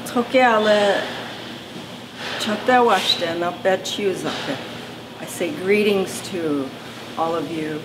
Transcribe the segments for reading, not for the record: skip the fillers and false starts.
Oglala Lakota. I say greetings to all of you.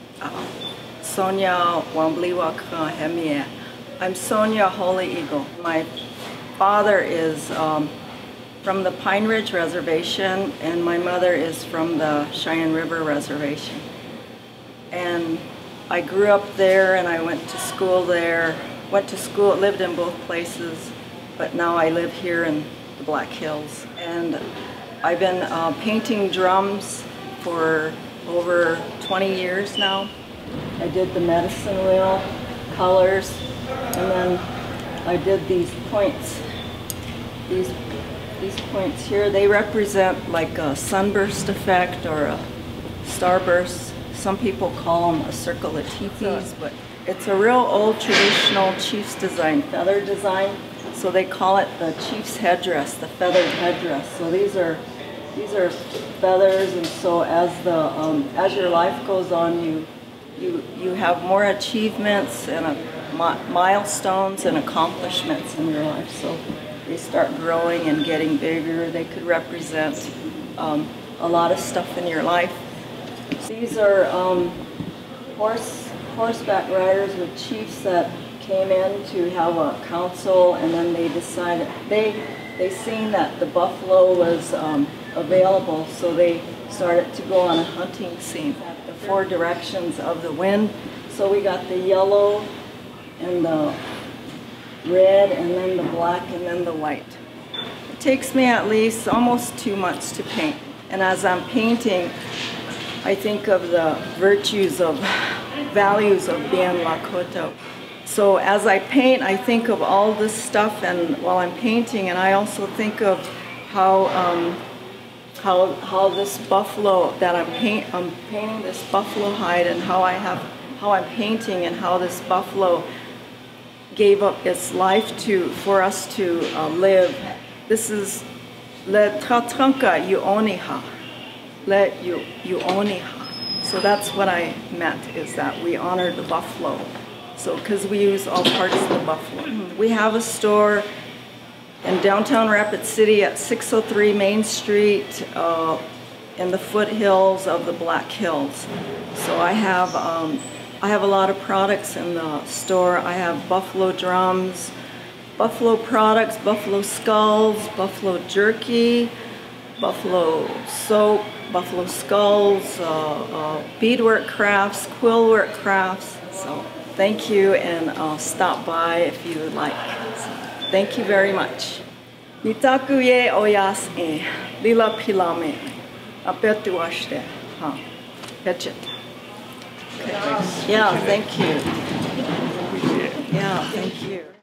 Sonja Holy Eagle. I'm Sonja Holy Eagle. My father is from the Pine Ridge Reservation, and my mother is from the Cheyenne River Reservation. And I grew up there, and I went to school there. Lived in both places, but now I live here in the Black Hills. And I've been painting drums for over 20 years now. I did the medicine wheel colors, and then I did these points. These points here, they represent like a sunburst effect or a starburst. Some people call them a circle of teepees, but it's a real old traditional chief's design, feather design. So they call it the chief's headdress, the feathered headdress. So these are feathers, and so as your life goes on, you have more achievements and milestones and accomplishments in your life. So they start growing and getting bigger. They could represent a lot of stuff in your life. These are horseback riders with chiefs that came in to have a council, and then they decided, they seen that the buffalo was available, so they started to go on a hunting scene at the 4 directions of the wind. So we got the yellow and the red and then the black and then the white. It takes me at least almost 2 months to paint, and as I'm painting, I think of the values of being Lakota. So as I paint, I think of all this stuff, and while I'm painting, and I also think of how this buffalo that I'm painting this buffalo hide, and how I'm painting, and how this buffalo gave up its life for us to live. This is le Tanka Fund. So that's what I meant, is that we honor the buffalo. So, because we use all parts of the buffalo. We have a store in downtown Rapid City at 603 Main Street in the foothills of the Black Hills. So I have a lot of products in the store. I have buffalo drums, buffalo products, buffalo skulls, buffalo jerky, buffalo soap, buffalo skulls, beadwork crafts, quillwork crafts. So thank you, and stop by if you would like. So, thank you very much. Mitaku ye oyas e lila pilame apetuashte ha petchet. Okay. Yeah, thank you. Yeah, thank you.